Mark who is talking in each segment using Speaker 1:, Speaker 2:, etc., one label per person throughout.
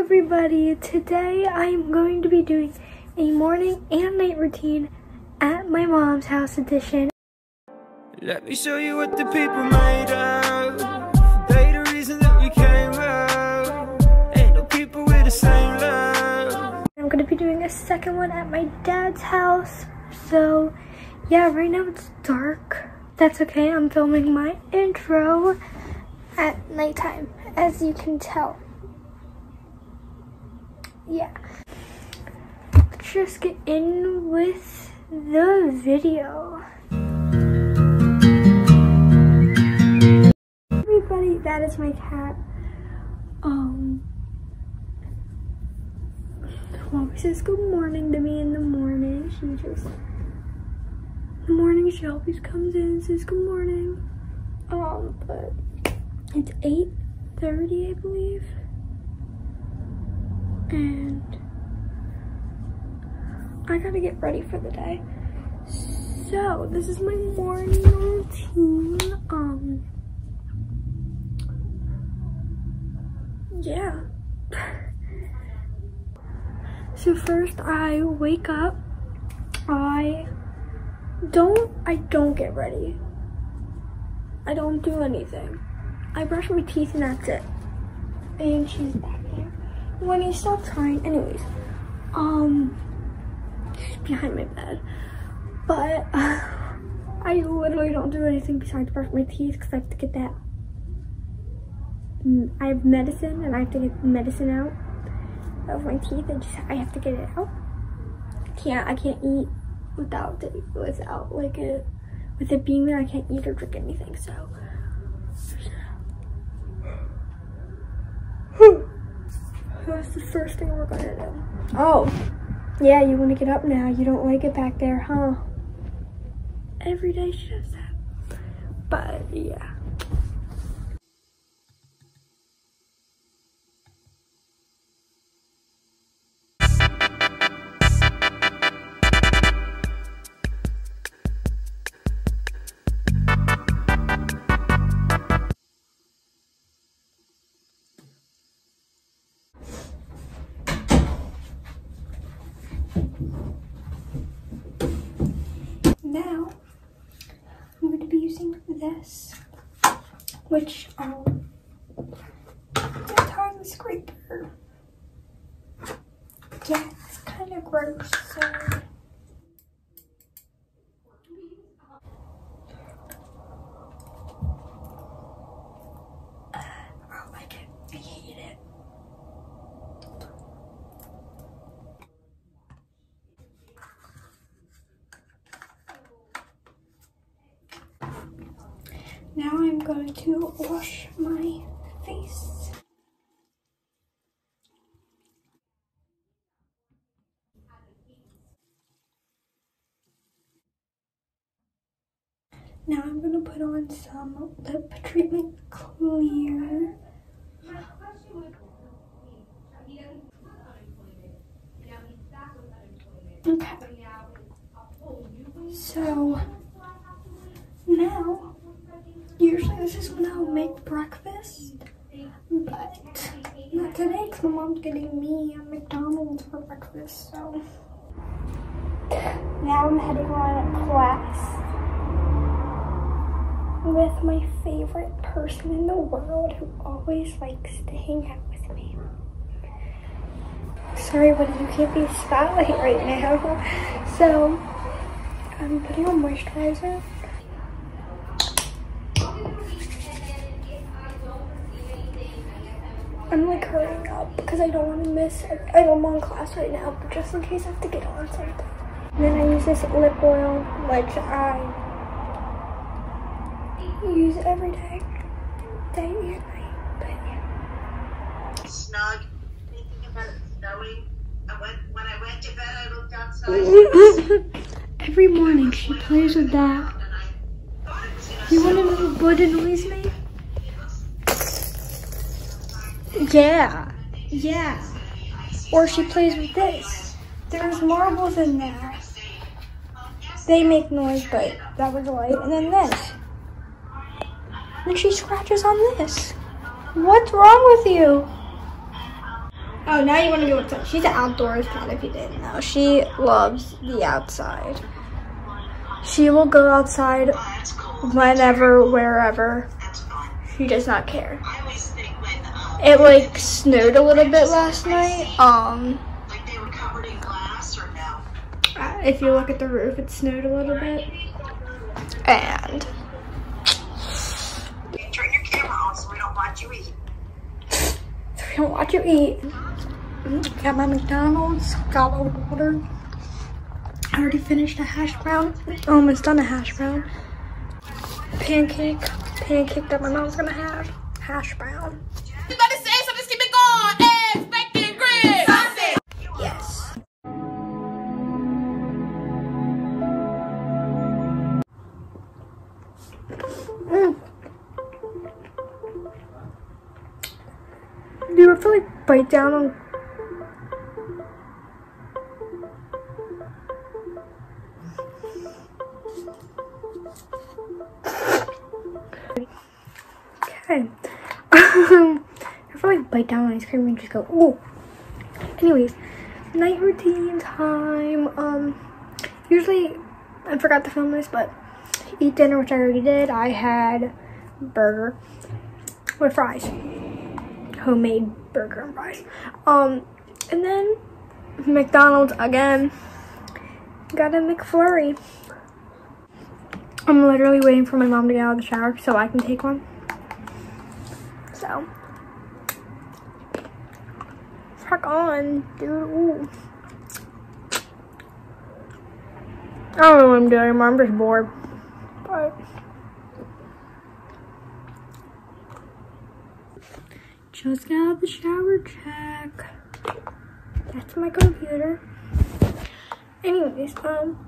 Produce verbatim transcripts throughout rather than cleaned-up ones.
Speaker 1: everybody, today I'm going to be doing a morning and night routine at my mom's house edition.
Speaker 2: Let me show you what the people made of. They the reason that we came up. Ain't no people with the same love.
Speaker 1: I'm going to be doing a second one at my dad's house. So yeah, right now it's dark. That's okay, I'm filming my intro at nighttime, as you can tell. Yeah. Let's just get in with the video. Everybody, that is my cat. Um, always says good morning to me in the morning. She just, in the morning she always comes in and says good morning. Um, but it's eight thirty, I believe. And I gotta get ready for the day. So this is my morning routine. Um, yeah. So first I wake up. I don't, I don't get ready. I don't do anything. I brush my teeth and that's it. And she's back there. When he stops crying, anyways, um, she's behind my bed, but uh, I literally don't do anything besides brush my teeth because I have to get that, I have medicine and I have to get the medicine out of my teeth and just, I have to get it out. I can't, I can't eat without it, without like it, with it being there, I can't eat or drink anything, so. That's the first thing we're gonna do. Oh, yeah, you wanna get up now. You don't like it back there, huh? Every day she does that. But, yeah. Now, I'm going to be using this, which, um, is a tongue scraper. Yeah, it's kind of gross, so. Uh, I don't like it. I hate it. Now I'm going to wash my face. Now I'm going to put on some lip treatment clear. Okay. So now, usually this is when I'll make breakfast, but not today because my mom's getting me a McDonald's for breakfast, so. Now I'm heading on class with my favorite person in the world who always likes to hang out with me. Sorry, but you can't be spotlight right now. So, I'm putting on moisturizer. I'm like hurrying up because I don't want to miss it. I don't want class right now, but just in case I have to get on something. And then I use this lip oil, which I use every day, day and night. But yeah.
Speaker 3: Snug, thinking about it snowing. I went, when I went to bed, I looked outside.
Speaker 1: Every morning she plays with that. You want to know what annoys me? Yeah, yeah. Or she plays with this. There's marbles in there. They make noise, but that was light. And then this. And she scratches on this. What's wrong with you? Oh, now you want to go outside. She's an outdoors cat if you didn't know. She loves the outside. She will go outside whenever, wherever. She does not care. It like snowed a little bit last night. Um, uh, if you look at the roof, it snowed a little bit. And
Speaker 3: Turn your camera on so we don't watch you eat.
Speaker 1: so we don't watch you eat. Got my McDonald's, got a water. I already finished a hash brown. Almost done a hash brown. Pancake, pancake that my mom's gonna have. Hash brown.
Speaker 4: You gotta say something, just keep it going. Eggs, bacon, grits. Sausage.
Speaker 1: Yes. Mm. Do you ever like bite down on? Okay. Um, I feel like bite down on ice cream and just go, ooh. Anyways, night routine time. Um, usually, I forgot to film this, but eat dinner, which I already did. I had burger with fries, homemade burger and fries. Um, and then McDonald's again. Got a McFlurry. I'm literally waiting for my mom to get out of the shower so I can take one. So, fuck on, dude. Ooh. I don't know what I'm doing anymore. I'm just bored. But just got out of the shower. Check. That's my computer. Anyways, um.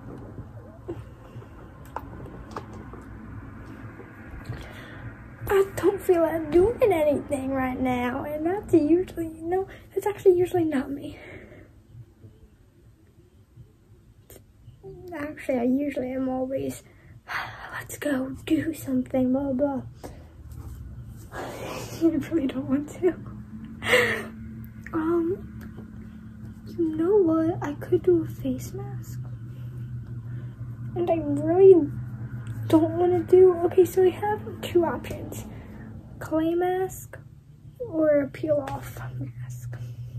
Speaker 1: I don't feel like doing anything right now, and that's usually, you know, it's actually usually not me. Actually, I usually am always, let's go do something, blah, blah. I really don't want to. Um, you know what? I could do a face mask. And I really don't want to do, okay, so we have two options. Clay mask or a peel off mask.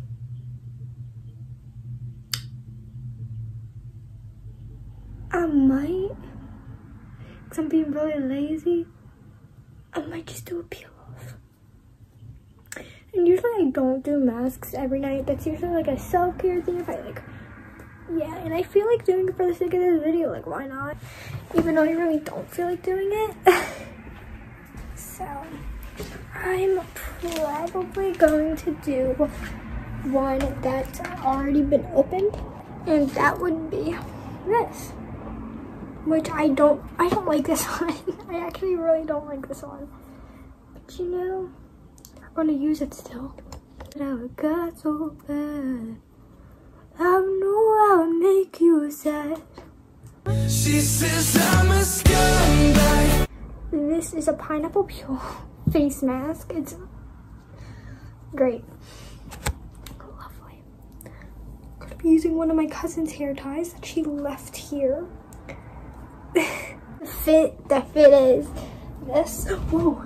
Speaker 1: I might, because I'm being really lazy, I might just do a peel off. And usually I don't do masks every night. That's usually like a self-care thing if I like, yeah, and I feel like doing it for the sake of this video, like why not? Even though I really don't feel like doing it. So, I'm probably going to do one that's already been opened, and that would be this. Which I don't, I don't like this one. I actually really don't like this one. But you know, I'm gonna use it still. Now it got so bad. I know I'll make you sad.
Speaker 2: She says I'm a scumbag.
Speaker 1: This is a pineapple peel face mask. It's great. Lovely. I'm gonna be using one of my cousin's hair ties that she left here. The fit, the fit is this. Whoa.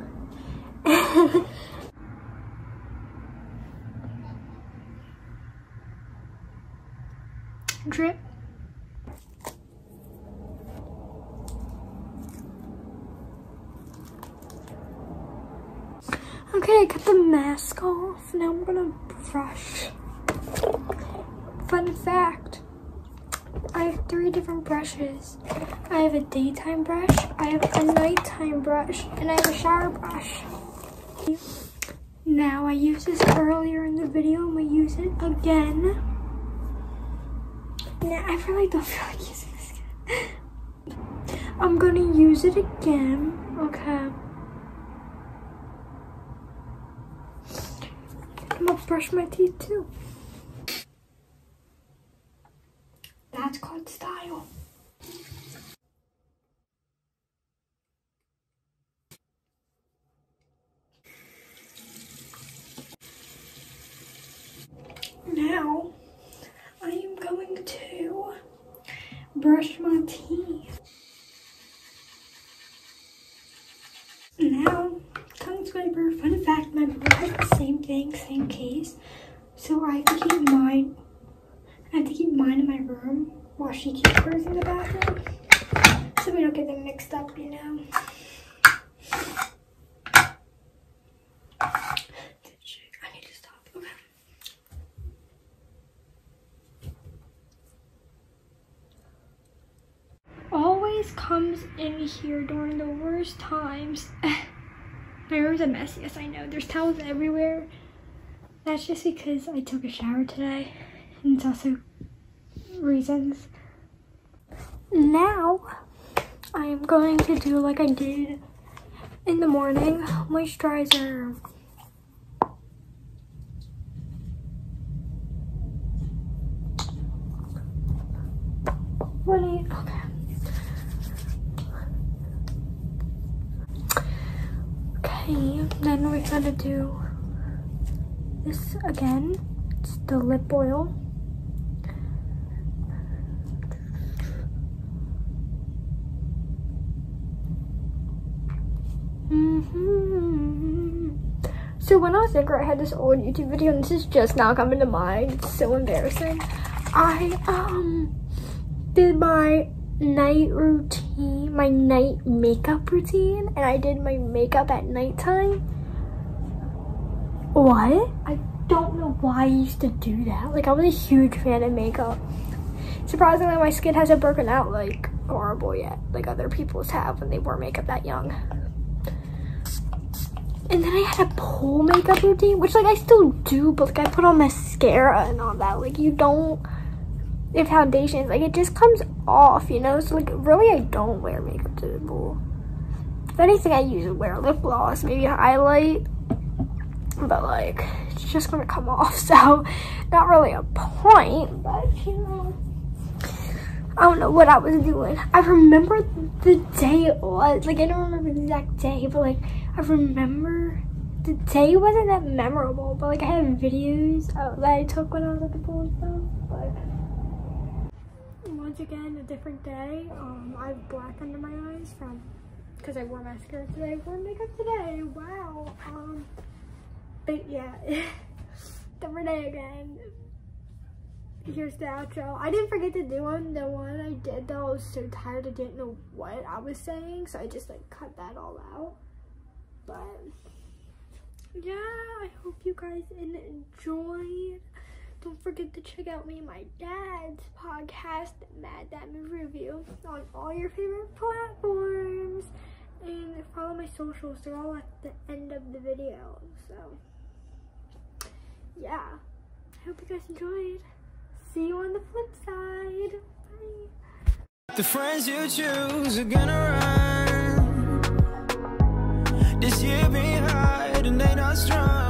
Speaker 1: Drip. Okay, I got the mask off. Now I'm gonna brush. Fun fact, I have three different brushes. I have a daytime brush, I have a nighttime brush, and I have a shower brush. Now I used this earlier in the video, I'm gonna use it again. Now I really don't feel like using this again. I'm gonna use it again, okay. I'm gonna brush my teeth too. That's called style. brush my teeth. Now, tongue scraper. Fun fact, my brother has the same thing, same case. So I have to keep mine, I have to keep mine in my room while she keeps hers in the bathroom. So we don't get them mixed up, you know. I need to stop. Okay. Always comes in here during the worst times. My room's a mess, yes I know. There's towels everywhere. That's just because I took a shower today. And it's also reasons. Now, I am going to do like I did in the morning. Moisturizer. Funny. Okay. Okay, then we're gonna do this again. It's the lip oil. Mm-hmm. So when I was younger, I had this old YouTube video, and this is just now coming to mind. It's so embarrassing. I um did my night routine, my night makeup routine, and I did my makeup at nighttime. What? I don't know why I used to do that. Like, I was a huge fan of makeup. Surprisingly, my skin hasn't broken out like horrible yet, like other people's have when they wore makeup that young. And then I had a pole makeup routine, which like I still do, but like I put on mascara and all that. Like, you don't, if foundation, like it just comes off, you know? So like really I don't wear makeup to the pool. If anything, I use wear lip gloss, maybe highlight, but like it's just gonna come off, so not really a point. But you know, I don't know what I was doing. I remember the day it was, like I don't remember the exact day, but like I remember the day wasn't that memorable, but like I have videos uh, that I took when I was at the pool and stuff. But once again, a different day. Um, I have black under my eyes from because I wore mascara today. I wore makeup today. Wow. Um, but yeah, different day again. Here's the outro. I didn't forget to do one. The one I did though, I was so tired I didn't know what I was saying, so I just like cut that all out. But yeah, I hope you guys enjoyed. Don't forget to check out me and my dad's podcast, Mad Dad Movie Review, on all your favorite platforms. And follow my socials. They're all at the end of the video. So yeah, I hope you guys enjoyed. See you on the flip side. Bye.
Speaker 2: The friends you choose are gonna run. This year be hard and they not strong.